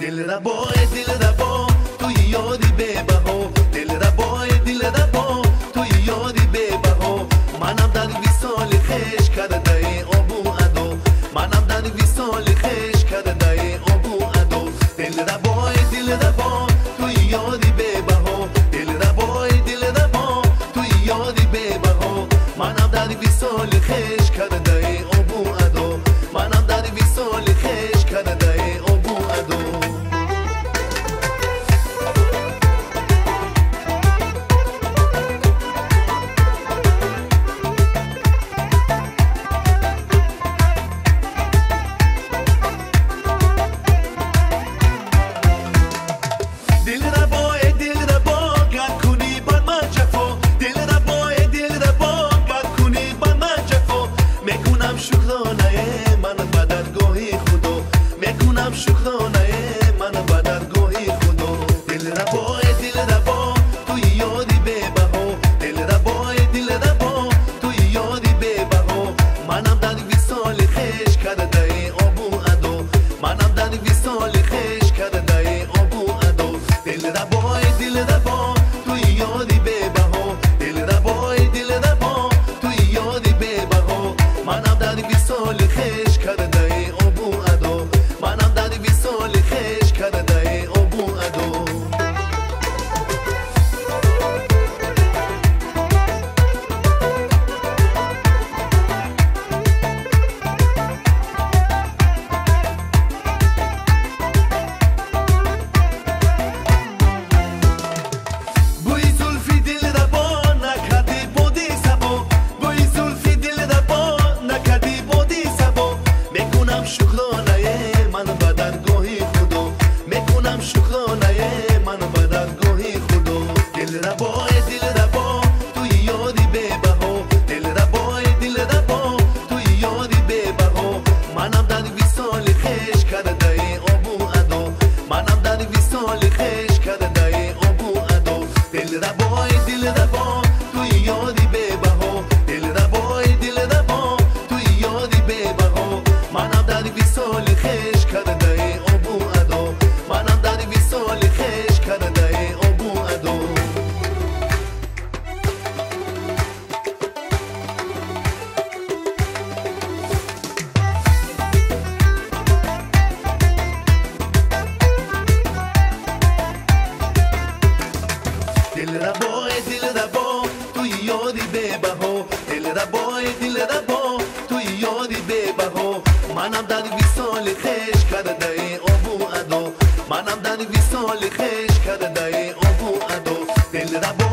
دلربا توی یادی ببها دلربا توی یادی ببها منم در وصال خش کرده ابو ادو منم در وصال خش کرده ابو ادو دلربا توی یادی ببها دلربا توی یادی ببها منم در وصال خش کرده ابو ادو منم در وصال خش کرده ابو ادو شکرانه من بدرگاهی خدا میکنم شکرانه من بدرگاهی خدا دلربا توی یادی ببها دلربا توی یادی ببها منم در وصال خش کرده ابو ادو منم در وصال خش کرده ابو ادو دلربا توی یادی ببها دلربا توی یادی ببها منم در وصال خش کرده ابو ادو منم در وصال خش کرده ابو ادو بوی زلفی دلربا نکردی بودی سبا بوی زلفی دلربا نکردی بودی سبا میکنم شکرانه من بدرگاهی خدا میکنم شکرانه من بدرگاهی خدا دلربا توی یادی ببها دلربا توی یادی ببها منم در وصال خش کرده ابو ادو منم در وصال خش کرده ابو ادو دلربا توی یادی ببها دلربا توی یادی ببها منم در وصال خش کرده ابو ادو منم در وصال خش کرده ابو ادو دلربا توی یادی ببها دلربا توی یادی ببها منم در وصال خش کرده ابو ادو منم در وصال خش کرده ابو ادو دلربا